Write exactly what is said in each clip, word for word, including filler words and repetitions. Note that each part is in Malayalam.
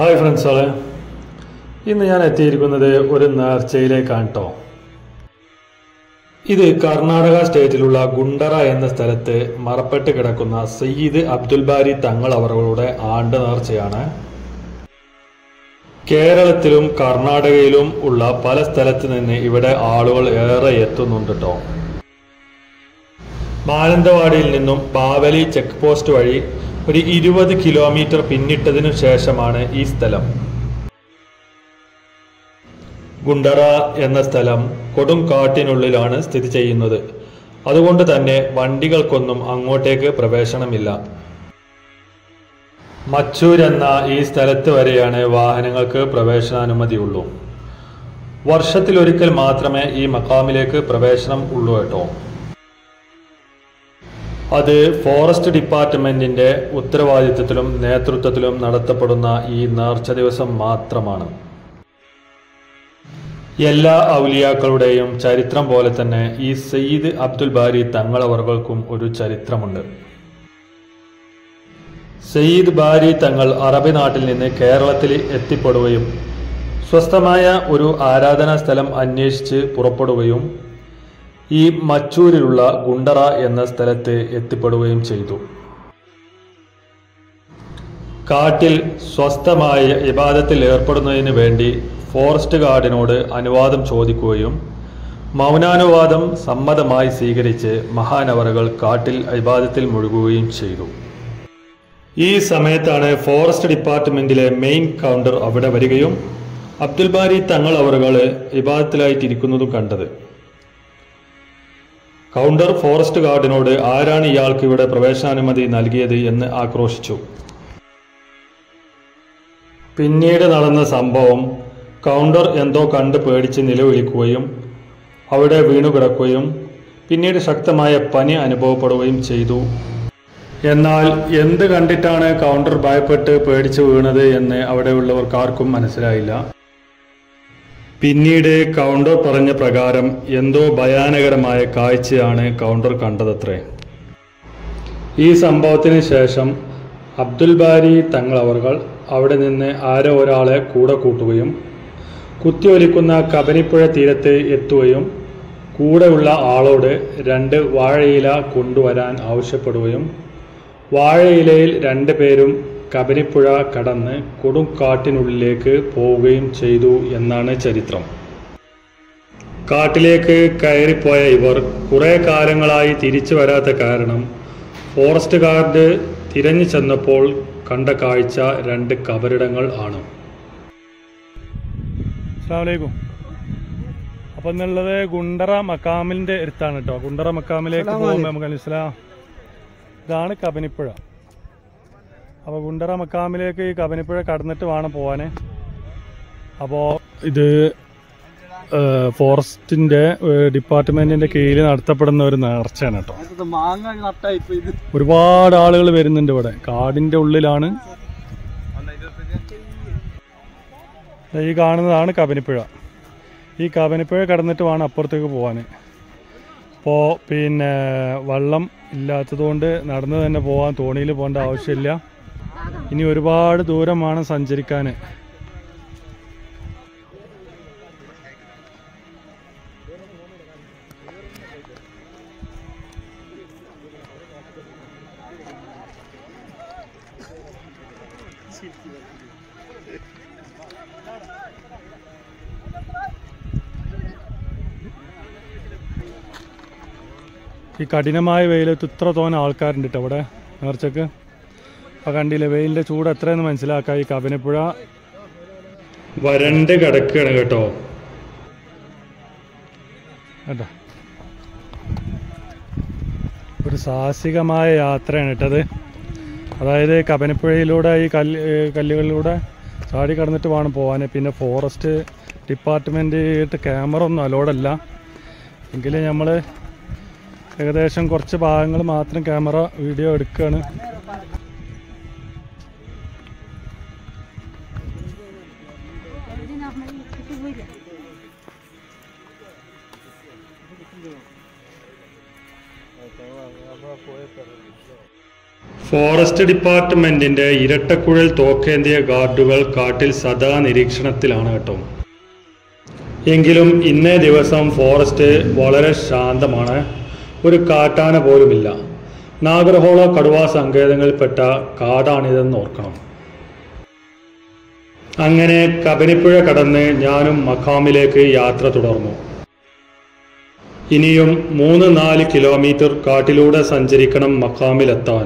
ഹായ് ഫ്രണ്ട്സുകളെ, ഇന്ന് ഞാൻ എത്തിയിരിക്കുന്നത് ഒരു നേർച്ചയിലേക്കാണ് കേട്ടോ. ഇത് കർണാടക സ്റ്റേറ്റിലുള്ള ഗുണ്ടറ എന്ന സ്ഥലത്ത് മറപ്പെട്ട് കിടക്കുന്ന സയ്യിദ് അബ്ദുൽ ബാരി തങ്ങൾ അവരുടെ ആണ്ട് നേർച്ചയാണ്. കേരളത്തിലും കർണാടകയിലും ഉള്ള പല സ്ഥലത്ത് നിന്ന് ഇവിടെ ആളുകൾ ഏറെ എത്തുന്നുണ്ട് കേട്ടോ. മാനന്തവാടിയിൽ നിന്നും ബാവലി ചെക്ക് പോസ്റ്റ് വഴി ഒരു ഇരുപത് കിലോമീറ്റർ പിന്നിട്ടതിനു ശേഷമാണ് ഈ സ്ഥലം. ഗുണ്ടറ എന്ന സ്ഥലം കൊടും കാട്ടിനുള്ളിലാണ് സ്ഥിതി ചെയ്യുന്നത്. അതുകൊണ്ട് തന്നെ വണ്ടികൾക്കൊന്നും അങ്ങോട്ടേക്ക് പ്രവേശനമില്ല. മച്ചൂർ എന്ന ഈ സ്ഥലത്ത് വരെയാണ് വാഹനങ്ങൾക്ക് പ്രവേശനാനുമതിയുള്ളൂ. വർഷത്തിലൊരിക്കൽ മാത്രമേ ഈ മക്കാമിലേക്ക് പ്രവേശനം ഉള്ളൂ കേട്ടോ. അത് ഫോറസ്റ്റ് ഡിപ്പാർട്ട്മെന്റിന്റെ ഉത്തരവാദിത്തത്തിലും നേതൃത്വത്തിലും നടത്തപ്പെടുന്ന ഈ നേർച്ച ദിവസം മാത്രമാണ്. എല്ലാ ഔലിയാക്കളുടെയും ചരിത്രം പോലെ തന്നെ ഈ സയ്യിദ് അബ്ദുൽ ബാരി തങ്ങളവർക്കും ഒരു ചരിത്രമുണ്ട്. സയ്യിദ് ബാരി തങ്ങൾ അറബി നാട്ടിൽ നിന്ന് കേരളത്തിൽ എത്തിപ്പെടുകയും സ്വസ്ഥമായ ഒരു ആരാധനാ സ്ഥലം അന്വേഷിച്ച് പുറപ്പെടുകയും ഈ മച്ചൂരിലുള്ള ഗുണ്ടറ എന്ന സ്ഥലത്ത് എത്തിപ്പെടുകയും ചെയ്തു. കാട്ടിൽ സ്വസ്ഥമായ ഇബാദത്തിൽ ഏർപ്പെടുന്നതിന് വേണ്ടി ഫോറസ്റ്റ് ഗാർഡിനോട് അനുവാദം ചോദിക്കുകയും മൗനാനുവാദം സമ്മതമായി സ്വീകരിച്ച് മഹാനവറുകൾ കാട്ടിൽ ഇബാദത്തിൽ മുഴുകുകയും ചെയ്തു. ഈ സമയത്താണ് ഫോറസ്റ്റ് ഡിപ്പാർട്ട്മെന്റിലെ മെയിൻ കൗണ്ടർ അവിടെ വരികയും അബ്ദുൽ ബാരി തങ്ങൾ അവറുകൾ ഇബാദത്തിലായിട്ടിരിക്കുന്നതും കണ്ടത്. കൗണ്ടർ ഫോറസ്റ്റ് ഗാർഡിനോട് ആരാണ് ഇയാൾക്ക് ഇവിടെ പ്രവേശനാനുമതി നൽകിയത് എന്ന് ആക്രോശിച്ചു. പിന്നീട് നടന്ന സംഭവം, കൗണ്ടർ എന്തോ കണ്ട് പേടിച്ച് നിലവിളിക്കുകയും അവിടെ വീണുകിടക്കുകയും പിന്നീട് ശക്തമായ പനി അനുഭവപ്പെടുകയും ചെയ്തു. എന്നാൽ എന്ത് കണ്ടിട്ടാണ് കൗണ്ടർ ഭയപ്പെട്ട് പേടിച്ച് വീണത് എന്ന് അവിടെയുള്ളവർക്കാർക്കും മനസ്സിലായില്ല. പിന്നീട് കൗണ്ടർ പറഞ്ഞ പ്രകാരം എന്തോ ഭയാനകരമായ കാഴ്ചയാണ് കൗണ്ടർ കണ്ടതത്രേ. ഈ സംഭവത്തിന് ശേഷം അബ്ദുൽ ബാരി തങ്ങളവർകൾ അവിടെ നിന്ന് ആരോ ഒരാളെ കൂടെ കൂട്ടുകയും കുത്തിയൊലിക്കുന്ന കബനിപ്പുഴ തീരത്ത് എത്തുകയും കൂടെയുള്ള ആളോട് രണ്ട് വാഴയില കൊണ്ടുവരാൻ ആവശ്യപ്പെടുകയും വാഴയിലയിൽ രണ്ട് പേരും കബനിപ്പുഴ കടന്ന് കൊടുങ്കാട്ടിനുള്ളിലേക്ക് പോവുകയും ചെയ്തു എന്നാണ് ചരിത്രം. കാട്ടിലേക്ക് കയറിപ്പോയ ഇവർ കുറെ കാലങ്ങളായി തിരിച്ചു വരാത്ത കാരണം ഫോറസ്റ്റ് ഗാർഡ് തിരഞ്ഞു ചെന്നപ്പോൾ കണ്ട കാഴ്ച രണ്ട് കബറിടങ്ങൾ ആണ്. അസ്സലാമു അലൈക്കും. അപ്പം എന്നുള്ളത് ഗുണ്ടറ മക്കാമിൻ്റെ അടുത്താണ് കേട്ടോ. ഗുണ്ടറ മക്കാമിലേക്ക് പോകുമ്പോൾ നമുക്ക് മനസ്സിലാം, ഇതാണ് കബനിപ്പുഴ. അപ്പോൾ ഗുണ്ടറ മക്കാമിലേക്ക് ഈ കബനിപ്പുഴ കടന്നിട്ട് വേണം പോവാൻ. അപ്പോൾ ഇത് ഫോറസ്റ്റിന്റെ ഡിപ്പാർട്ട്മെന്റിന്റെ കീഴിൽ നടത്തപ്പെടുന്ന ഒരു നേർച്ചയാണ് കേട്ടോ. ഒരുപാട് ആളുകൾ വരുന്നുണ്ട് ഇവിടെ. കാടിന്റെ ഉള്ളിലാണ് ഈ കാണുന്നതാണ് കബനിപ്പുഴ. ഈ കബനിപ്പുഴ കടന്നിട്ട് വേണം അപ്പുറത്തേക്ക് പോവാൻ. അപ്പോൾ പിന്നെ വെള്ളം ഇല്ലാത്തതുകൊണ്ട് നടന്ന് തന്നെ പോകാൻ, തോണിയിൽ പോകേണ്ട ആവശ്യമില്ല. ഇനി ഒരുപാട് ദൂരം വേണം സഞ്ചരിക്കാൻ. ഈ കഠിനമായ വെയിലത്ത് ഇത്ര തോന്നെ ആൾക്കാരുണ്ട് കേട്ടോ ഇവിടെ നേർച്ചക്ക്. അപ്പോൾ കണ്ടില്ലേ വെയിലിൻ്റെ ചൂട് എത്രയെന്ന് മനസ്സിലാക്കാം. ഈ കബനിപ്പുഴ വരണ്ട് കിടക്കുകയാണ് കേട്ടോ. കേട്ടോ, ഒരു സാഹസികമായ യാത്രയാണ് കേട്ടത്. അതായത് കബനിപ്പുഴയിലൂടെ ഈ കല്ല് കല്ലുകളിലൂടെ ചാടി കടന്നിട്ട് വേണം പോകാൻ. പിന്നെ ഫോറസ്റ്റ് ഡിപ്പാർട്ട്മെൻറ്റ് ക്യാമറ ഒന്നും അലോഡല്ല. എങ്കിലും നമ്മൾ ഏകദേശം കുറച്ച് ഭാഗങ്ങൾ മാത്രം ക്യാമറ വീഡിയോ എടുക്കുകയാണ്. ഫോറസ്റ്റ് ഡിപ്പാർട്ട്മെന്റിന്റെ ഇരട്ടക്കുഴൽ തോക്കേന്തിയ ഗാർഡുകൾ കാട്ടിൽ സദാ നിരീക്ഷണത്തിലാണ് കേട്ടോ. എങ്കിലും ഇന്നേ ദിവസം ഫോറസ്റ്റ് വളരെ ശാന്തമാണ്. ഒരു കാട്ടാന പോലുമില്ല. നാഗർഹോള കടുവാ സങ്കേതങ്ങളിൽപ്പെട്ട കാടാണിതെന്ന് ഓർക്കണം. അങ്ങനെ കബനിപ്പുഴ കടന്ന് ഞാനും മഖാമിലേക്ക് യാത്ര തുടർന്നു. ഇനിയും മൂന്ന് നാല് കിലോമീറ്റർ കാട്ടിലൂടെ സഞ്ചരിക്കണം മഖാമിലെത്താൻ.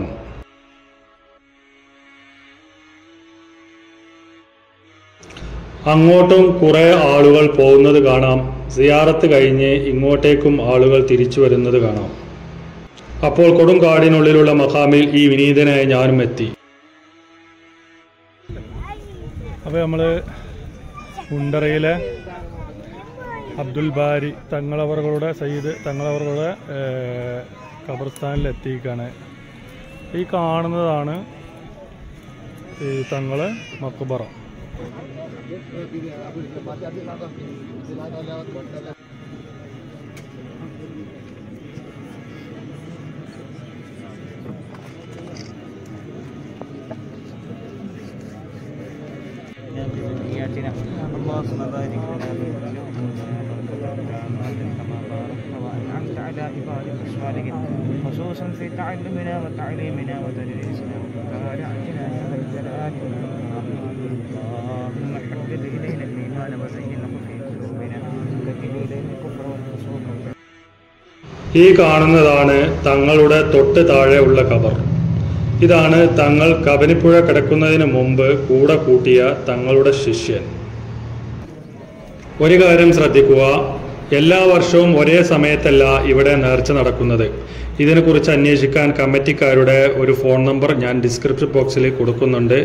അങ്ങോട്ടും കുറെ ആളുകൾ പോകുന്നത് കാണാം. സിയാറത്ത് കഴിഞ്ഞ് ഇങ്ങോട്ടേക്കും ആളുകൾ തിരിച്ചു വരുന്നത് കാണാം. അപ്പോൾ കൊടുങ്കാടിനുള്ളിലുള്ള മഖാമിൽ ഈ വിനീതനായി ഞാനും എത്തി. അപ്പോൾ നമ്മൾ കുണ്ടറയിലെ അബ്ദുൽ ബാരി തങ്ങളവറുകളുടെ സയ്യിദ് തങ്ങളവറുകളുടെ ഖബർസ്ഥാനിൽ എത്തിയിരിക്കുകയാണ്. ഈ കാണുന്നതാണ് ഈ തങ്ങള് മക്ബറ. اللهم بارك لنا في كما باركت وانعمت على عبادك الصالحين خصوصا في تعلمنا وتعليمنا وتدريسنا ومتابعتنا يا ذا الجلال والاكرام. اللهم حبب الينا الايمان وزينه في قلوبنا وكفر الينا الكفر والفسوق. ഈ കാണുന്നതാണ് തങ്ങളുടെ തൊട്ട് താഴെയുള്ള ഖബർ. ഇതാണ് തങ്ങൾ കബനിപ്പുഴ കിടക്കുന്നതിന് മുമ്പ് കൂടെ കൂട്ടിയ തങ്ങളുടെ ശിഷ്യൻ. ഒരു കാര്യം ശ്രദ്ധിക്കുക, എല്ലാ വർഷവും ഒരേ സമയത്തല്ല ഇവിടെ നേർച്ച നടക്കുന്നത്. ഇതിനെക്കുറിച്ച് അന്വേഷിക്കാൻ കമ്മിറ്റിക്കാരുടെ ഒരു ഫോൺ നമ്പർ ഞാൻ ഡിസ്ക്രിപ്ഷൻ ബോക്സിൽ കൊടുക്കുന്നുണ്ട്.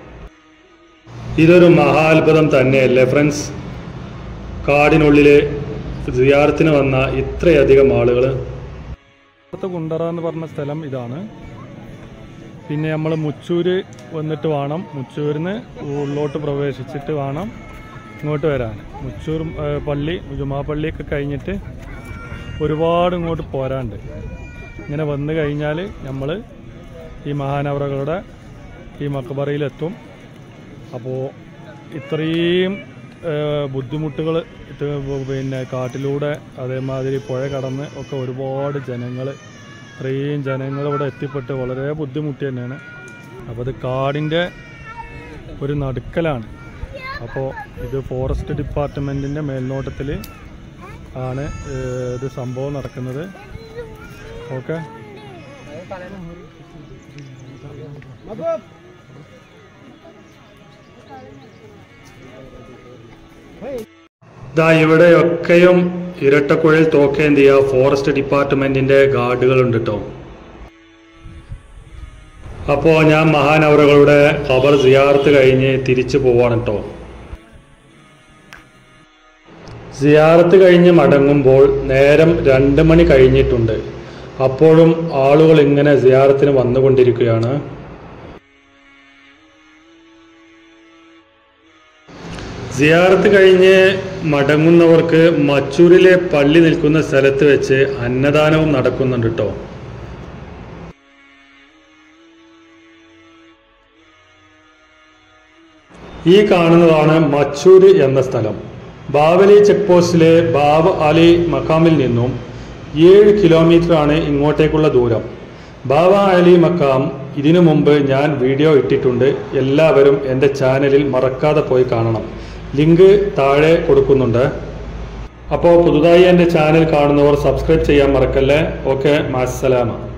ഇതൊരു മഹാത്ഭുതം തന്നെയല്ലേ ഫ്രണ്ട്സ്? കാടിനുള്ളിൽ സിയാറത്തിന് വന്ന ഇത്രയധികം ആളുകൾ. കുണ്ടറ എന്ന് പറഞ്ഞ സ്ഥലം ഇതാണ്. പിന്നെ നമ്മൾ മുച്ചൂര് വന്നിട്ട് വേണം, മുച്ചൂരിന്ന് ഉള്ളോട്ട് പ്രവേശിച്ചിട്ട് വേണം ഇങ്ങോട്ട് വരാൻ. മുച്ചൂർ പള്ളി ജുമാ പള്ളിയൊക്കെ കഴിഞ്ഞിട്ട് ഒരുപാട് ഇങ്ങോട്ട് പോരാണ്ട്. ഇങ്ങനെ വന്നു കഴിഞ്ഞാൽ നമ്മൾ ഈ മഹാനവറുകളുടെ ഈ മക്ബറയിലെത്തും. അപ്പോൾ ഇത്രയും ബുദ്ധിമുട്ടുകൾ പിന്നെ കാട്ടിലൂടെ അതേമാതിരി പുഴ കടന്ന് ഒക്കെ ഒരുപാട് ജനങ്ങൾ ഇത്രയും ജനങ്ങൾ ഇവിടെ എത്തിപ്പെട്ട് വളരെ ബുദ്ധിമുട്ടി തന്നെയാണ്. അപ്പോൾ ഇത് കാടിൻ്റെ ഒരു നടുക്കലാണ്. അപ്പോൾ ഇത് ഫോറസ്റ്റ് ഡിപ്പാർട്ട്മെൻറ്റിൻ്റെ മേൽനോട്ടത്തിൽ ആണ് ഇത് സംഭവം നടക്കുന്നത്. ഓക്കെ, ദാ ഇവിടെയൊക്കെയും ഇരട്ടക്കുഴൽ തോക്കേന്തിയ ഫോറസ്റ്റ് ഡിപ്പാർട്ട്മെന്റിന്റെ ഗാർഡുകളുണ്ട് കേട്ടോ. അപ്പോൾ ഞാൻ മഹാനവറുകളുടെ ഖബർ സിയാറത്ത് കഴിഞ്ഞ് തിരിച്ചു പോവാണ് കേട്ടോ. സിയാറത്ത് കഴിഞ്ഞ് മടങ്ങുമ്പോൾ നേരം രണ്ട് മണി കഴിഞ്ഞിട്ടുണ്ട്. അപ്പോഴും ആളുകൾ ഇങ്ങനെ സിയാറത്തിന് വന്നുകൊണ്ടിരിക്കുകയാണ്. സിയാറത്ത് കഴിഞ്ഞ് മടങ്ങുന്നവർക്ക് മച്ചൂരിലെ പള്ളി നിൽക്കുന്ന സ്ഥലത്ത് വെച്ച് അന്നദാനവും നടക്കുന്നുണ്ട് കേട്ടോ. ഈ കാണുന്നതാണ് മച്ചൂര് എന്ന സ്ഥലം. ബാവലി ചെക്ക് പോസ്റ്റിലെ ബാബ് അലി മഖാമിൽ നിന്നും ഏഴ് കിലോമീറ്റർ ആണ് ഇങ്ങോട്ടേക്കുള്ള ദൂരം. ബാബ അലി മഖാം ഇതിനു മുമ്പ് ഞാൻ വീഡിയോ ഇട്ടിട്ടുണ്ട്. എല്ലാവരും എൻ്റെ ചാനലിൽ മറക്കാതെ പോയി കാണണം. ലിങ്ക് താഴെ കൊടുക്കുന്നുണ്ട്. അപ്പോൾ പുതുതായി എൻ്റെ ചാനൽ കാണുന്നവർ സബ്സ്ക്രൈബ് ചെയ്യാൻ മറക്കല്ലേ. ഓക്കെ, മാസ്സലാമ.